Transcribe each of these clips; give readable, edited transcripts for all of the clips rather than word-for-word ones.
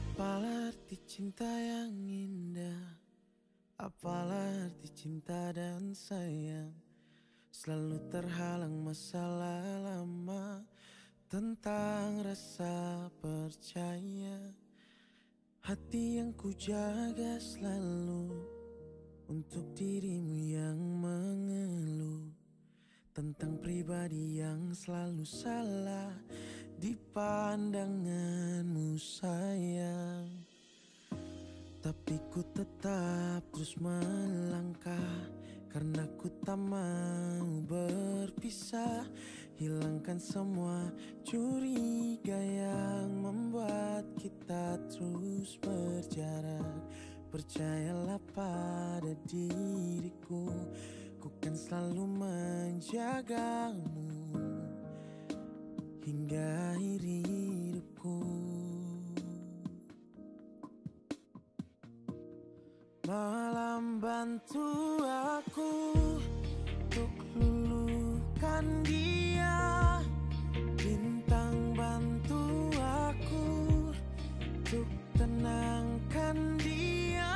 Apalah arti cinta yang indah, apalah arti cinta dan sayang. Selalu terhalang masalah lama tentang rasa percaya. Hati yang ku jaga selalu untuk dirimu yang mengeluh tentang pribadi yang selalu salah di pandanganmu sayang. Tapi ku tetap terus melangkah karena ku tak mau berpisah. Hilangkan semua curiga yang membuat kita terus berjarak. Percayalah pada diriku, ku kan selalu menjagamu hingga akhir hidupku. Malam bantu aku untuk luluhkan dia, bintang bantu aku untuk tenangkan dia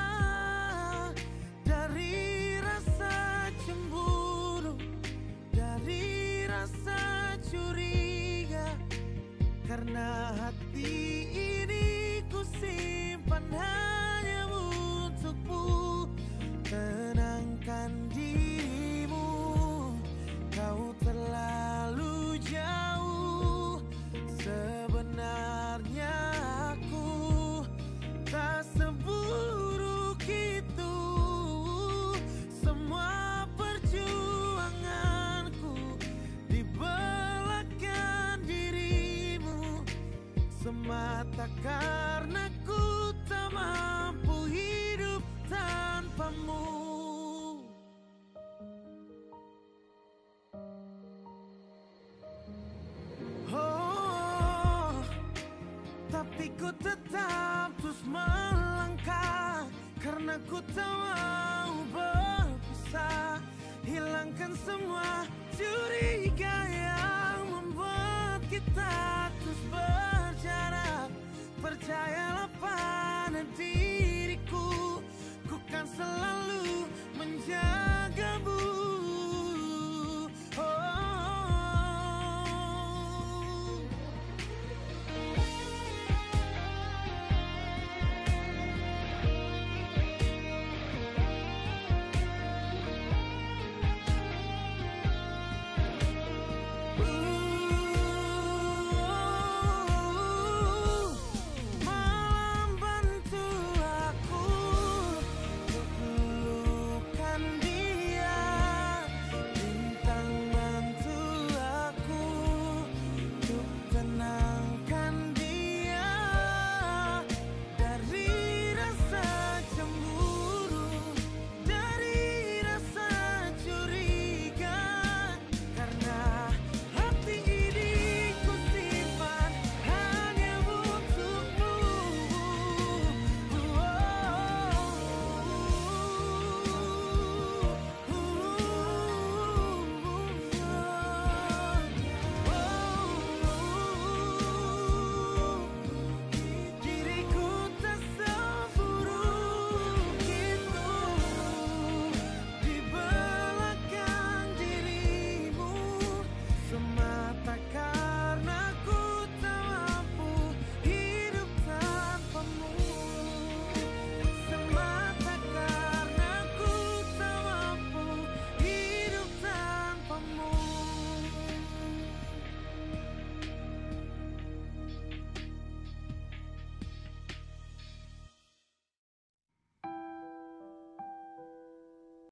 dari rasa cemburu, dari rasa curiga. Karena hati ini ku simpan hanya untukmu. Tenangkan dirimu, kau terlalu jauh. Sebenarnya aku tak seburuk itu. Semua perjuanganku di belakang dirimu semata karena ku tak mampu hidup tanpamu. Oh, tapi ku tetap terus melangkah karena ku tak mau berpisah. Hilangkan semua curiga yang membuat kita terus berjarak.